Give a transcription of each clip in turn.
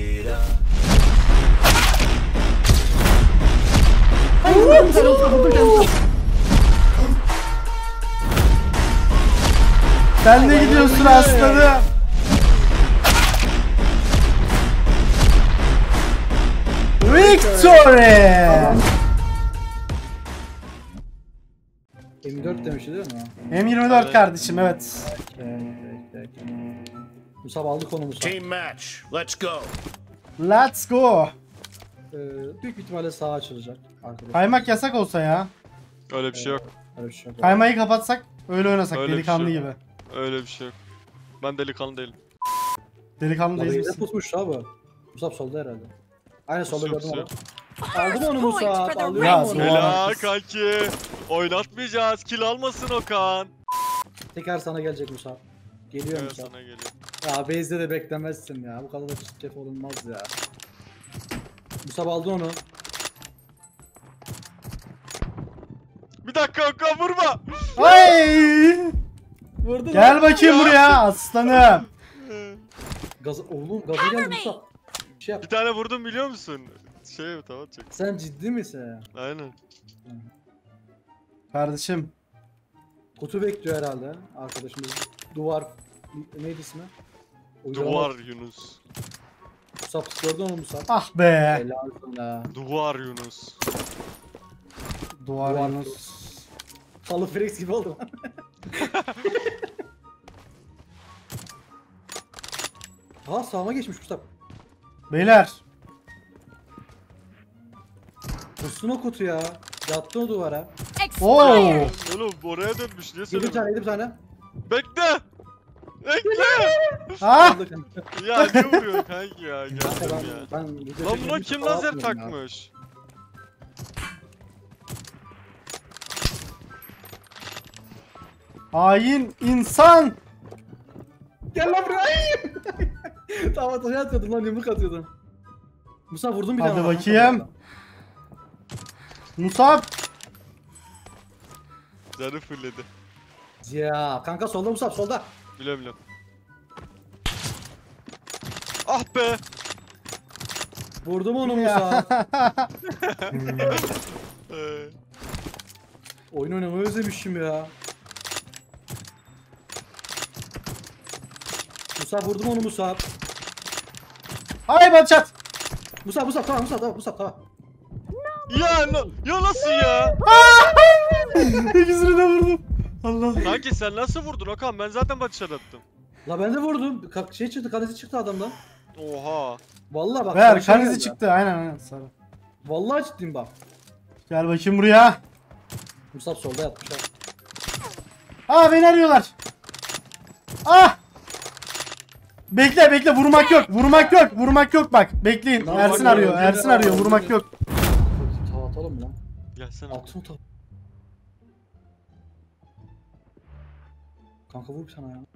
Sen de gidiyorsun aslanım. Victory! M4 demişti değil mi? M24 kardeşim, evet. Musab aldık onu Musab. Team match. Let's go. Let's go. Büyük ihtimalle sağa açılacak. Kaymak yasak olsa ya. Öyle bir şey yok. Öyle bir şey yok. Kaymayı kapatsak öyle oynasak Öyle bir delikanlı şey gibi. Öyle bir şey yok. Ben delikanlı değilim. Delikanlı Lan değiliz yine misin? pusmuş abi. Musab solda herhalde. Aynen solda Pusuyor, gördüm onu. Aldım onu Musab. Alıyorum Ya, onu. Helal kanki. Oynatmayacağız. Kill almasın Okan. Tekrar sana gelecek Musab. Geliyor Evet, Musab. sana geliyor. Ya base'de de beklemezsin ya. Bu kadar da çirkef olunmaz ya. Musab aldı onu. Bir dakika Okan vurma. Ay! Vurdu Gel bakayım buraya aslanım. Oğlum gaza geldi Musab. Şey yap. Bir tane vurdum biliyor musun? Tamam çek. Sen ciddi misin? Aynen. Kardeşim. Kutu bekliyor herhalde arkadaşımız. Duvar neydi ismi? Duvar Yunus. Musab gördün onu Musab. Ah be. Helal sana. Duvar Yunus. Duvar Duvar. Yunus. Halı Frex gibi oldu. Ha sağıma geçmiş Musab. Beyler. Vursun o kutu ya. Yattı o duvara. Oo. Oğlum oraya dönmüş. Niye Yedi bir söylemiyorsun? tane, yedi bir tane. Bekle. Bekle. Ah. Aldı kanka. Ya ne vuruyor kanki ya? Kanka Geldim ben, ya. ben video Lan buna çektiğim kim için lazer atmıyorum ya. takmış? Hain insan. Gel lan buraya. Ay! Tamam ateşe atıyordum lan yumruk atıyordum. Musa vurdum bir Hadi tane. bakayım. Musab. Canı fulledi. Ya kanka solda Musab solda. Biliyorum biliyorum. Ah be. Vurdum onu Musa. Ee, Oyun oynamayı özlemişim ya. Musa vurdum onu Musa. Hay Batçat. Musa tamam Musa tamam Musa tamam. ya nasıl ya? İkisini de vurdum. Allah. Kanki sen nasıl vurdun Okan? Ben zaten batışa attım. La ben de vurdum. Şey çıktı kanesi çıktı adamdan. Oha. Vallahi bak. Ver karşıya kanısı geldi. çıktı. Aynen sarı. Vallahi ciddiyim bak. Gel bakayım buraya. Musa solda yatmış ha. Aa beni arıyorlar. Ah. Bekle vurmak yok. Vurmak yok bak. Bekleyin. Lan Ersin bak, arıyor. öldü Ersin ya, arıyor. öldü Vurmak ya. yok. Tav atalım mı lan? Gelsene. Altın tav. Kanka vur bir sana ya.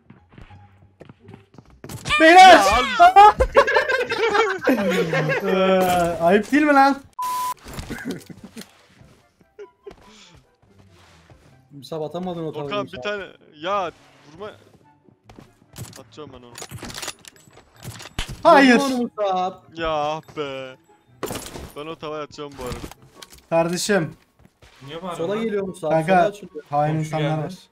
Beyler. al. Ayıp değil mi lan? Musa atamadın o tavuğu. Okan Musa. bir tane. Ya vurma. Atacağım ben onu. Hayır. Vurdum onu Musa. Ya ah be. Ben o tavaya atacağım bu arada. Kardeşim. Niye bağırıyorsun Sola lan? geliyor Musa. Kanka. Sola açılıyor. Hain Komşu insanlar geldi. var.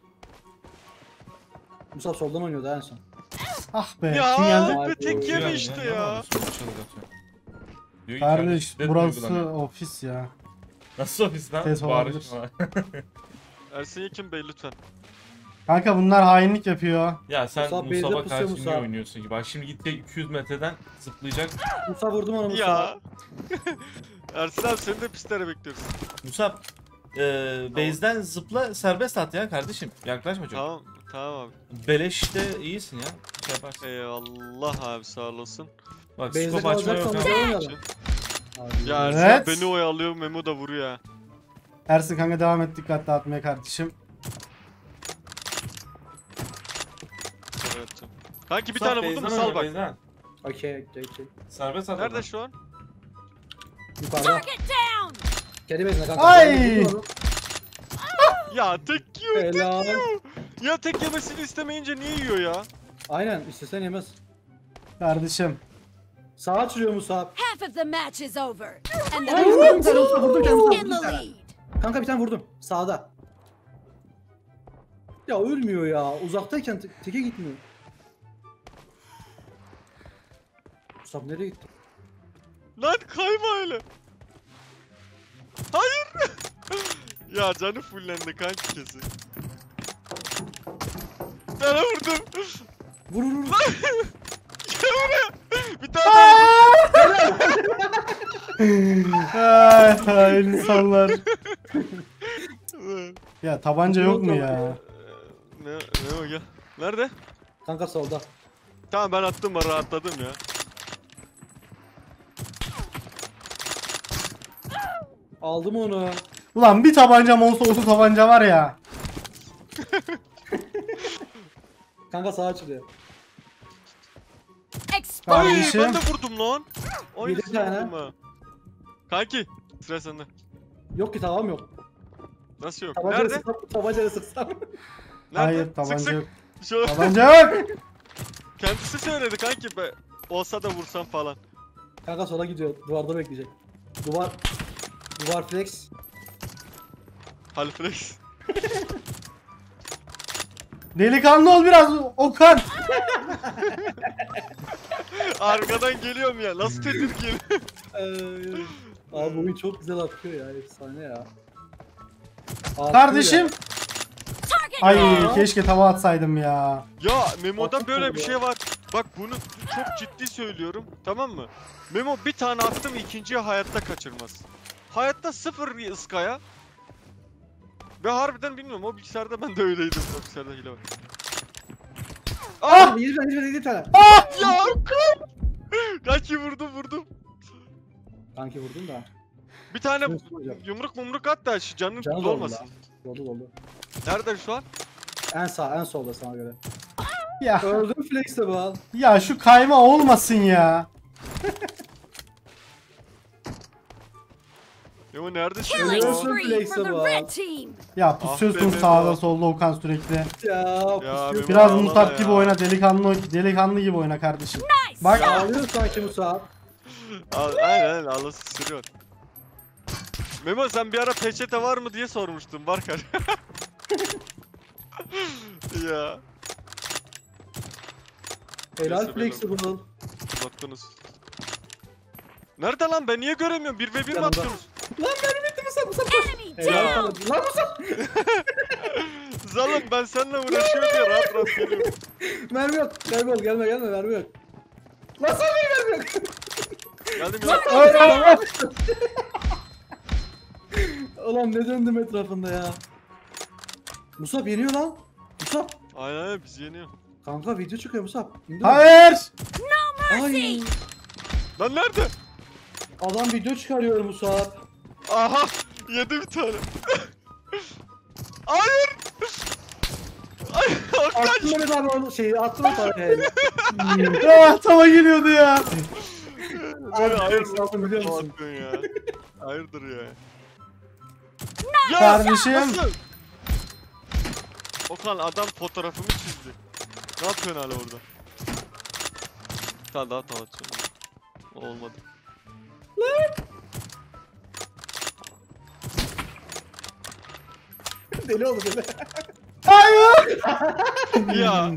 Musa soldan oynuyordu en son. Ah be. Ya Kim geldi? be tek Komşu yeme geldi, işte Ne ya. bağırıyorsun? Çığlık atıyor. Diyor ki Kardeş kendi şiddet burası uygulanıyor. ofis ya. Nasıl ofis lan? Ses olabilir. Bağırış. Ersin Yekin Bey lütfen. Kanka bunlar hainlik yapıyor. Ya sen Musab Bey'de Musab'a pusuyor karşı Musab. niye oynuyorsun ki? Bak şimdi gidecek 200 metreden zıplayacak. Musa vurdum onu Musa. Ya. Ersin abi seni de pistlere bekliyoruz. Musab base'den zıpla serbest at ya kardeşim. Yaklaşma çok. Tamam. Tamam abi. Beleşte iyisin ya. Şey yaparsın. Eyvallah abi sağ olasın. Bak Base'de scope açma yok kalacaksan ha. da oynayalım. Abi, Ya Ersin Evet. abi beni oyalıyor Memo da vuruyor ya. Ersin kanka devam et, dikkat dağıtmaya kardeşim. Evet. Kanki bir Musab, tane vurdum mu base'den sal oyna, bak. base'den. Okey. Serbest at. Nerede adam. şu an? Yukarıda. Kedi bezine kanka. Ay! Ben vurdum onu. Ya tek yiyor tek Helal. yiyor. Ya tek yemesini istemeyince niye yiyor ya? Aynen istesen yemez. Kardeşim. Sağa açılıyor Musab. Half of the match is over. And the Ay, blue vurdum, team vurdum, is vurdum, in the vurdum. lead. Kanka bir tane vurdum. Sağda. Ya ölmüyor ya. Uzaktayken teke gitmiyor. Musab nereye gitti? Lan kayma öyle. Hayır. Ya canı fullendi kanki kesin. Sana vurdum. Vur vur vur. Gel buraya. Bir tane daha vurdum. Ay insanlar. Ee, Ya tabanca yok mu ya? ne o gel. Nerede? Kanka solda. Tamam ben attım ben rahatladım ya. Aldım onu. Ulan bir tabancam olsa 30 tabanca var ya. Kanka sağa açılıyor. Exposed. Ay Kardeşim. ben de vurdum lan. Bir Aynısını tane. vurdum ha. Kanki sıra sende. Yok ki tavam yok. Nasıl yok? Tabancayla Nerede? sıksam. Tabancayla sıksam. Nerede? Hayır Sık tabanca sık. yok. Şöyle. Tabanca yok. Kendisi söyledi kanki be. Olsa da vursam falan. Kanka sola gidiyor. Duvarda bekleyecek. Duvar flex. Halflex. Delikanlı ol biraz Okan. Arkadan geliyorum ya. Nasıl tedirgin? Abi bu oyun çok güzel atıyor ya. Efsane ya. Atıyor Kardeşim. ya. Target Ay down. keşke tava atsaydım ya. Ya Memo'da Attık böyle mı bir ya? şey var. Bak bunu çok ciddi söylüyorum. Tamam mı? Memo bir tane attım ikinciyi hayatta kaçırmaz. Hayatta sıfır ıskaya. Ve harbiden bilmiyorum o bilgisayarda ben de öyleydim. O bilgisayarda hile var. Ah! 7 tane. Ya! Kanki vurdum. Kanki vurdun da. Bir tane Nasıl hocam? yumruk at da şu canın Canı dolmasın. Doldu. Nerede şu an? En solda sana göre. Ya Öldüm flex'te bu al. ya şu kayma olmasın ya. Memo neredesin? Killing Ölüyorsun spree flex'e for the bak. red team. Ya pusuyorsun be sağda Memo. solda Okan sürekli. Ya pusuyor. Biraz Memo, Musab ağlama gibi ya. oyna delikanlı gibi oyna kardeşim. Nice. Bak Ağlıyor sanki Musab. Aynen ağlasın sürüyor. Memo sen bir ara peçete var mı diye sormuştun. Var kar. Ya Helal Neyse, flex'e bu al. baktınız. Nerede lan ben niye göremiyorum? 1v1 mi Yanında. attınız? Lan benim bitti Musab koş. Enemy Helal down. sana. Lan Musab. Zalım ben seninle uğraşıyorum diye rahat geliyorum. Mermi yok. Mermi yok. Gelme mermi yok. Lan sana benim mermi yok. Geldim ya. Ulan ne döndüm etrafında ya. Musab yeniyor lan. Musab. Aynen biz yeniyor. Kanka video çıkıyor Musab. İndir. hayır. Ay. Lan nerede? Adam video çıkarıyor Musab. Aha yedi bir tane. Hayır. Ay Attım kaç. Mehmet abi onu şeyi attım o parayı. Ya tava geliyordu ya. Böyle hayır Aldım biliyor musun? attın ya. Hayırdır ya. Kardeşim. Nasıl? Okan adam fotoğrafımı çizdi. Ne yapıyorsun hala orada? Bir tane daha tava atacağım. Olmadı. Deli oldu deli. Hayır. Ya.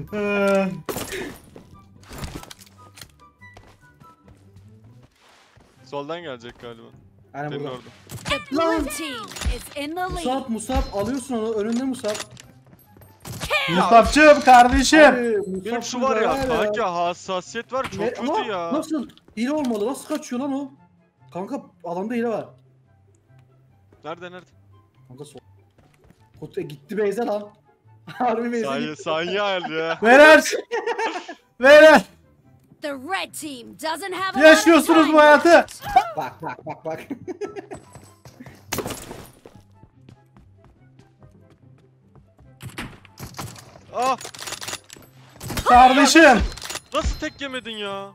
Soldan gelecek galiba. Aynen Senin burada. orada. The blue team is in the lead. Musab alıyorsun onu önünde Musab. Musab'cığım kardeşim. Abi, Musab Benim şu var ya burada kanka hassasiyet var çok Ne- kötü ama ya. Nasıl? Hile olmalı. Nasıl kaçıyor lan o? Kanka adamda hile var. Nerede? Kanka sol. Kutu gitti Beyza lan. Harbi Beyza Saniye gitti. saniye ayarlı ya. Verer. Verer. The red team doesn't have a lot of Yaşıyorsunuz time bu hayatı. left. Bak. Ah Kardeşim. nasıl tek yemedin ya?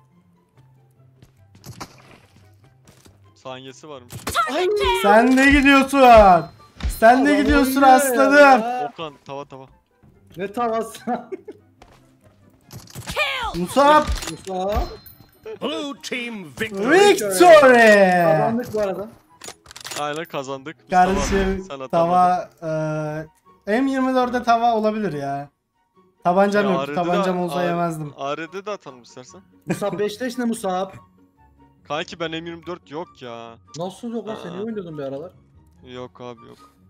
Saniyesi varmış. Ay. Sen de gidiyorsun. Sen de Adam gidiyorsun oynuyor aslanım. ya. Okan tava. Ne tavası? Kill. Musab. Musab. Blue team victory. Victory! Kazandık bu arada. Aynen kazandık. Mustafa abi, Kardeşim sen atamadın. tava M24'de tava olabilir ya. Tabancam Ya yok. AR'de Tabancam de- olsa yemezdim. AR'de de atalım istersen. Musab 5'teş ne Musab? Kanki ben M24 yok ya. Nasıl yok lan sen iyi oynuyordun bir aralar. Yok abi yok.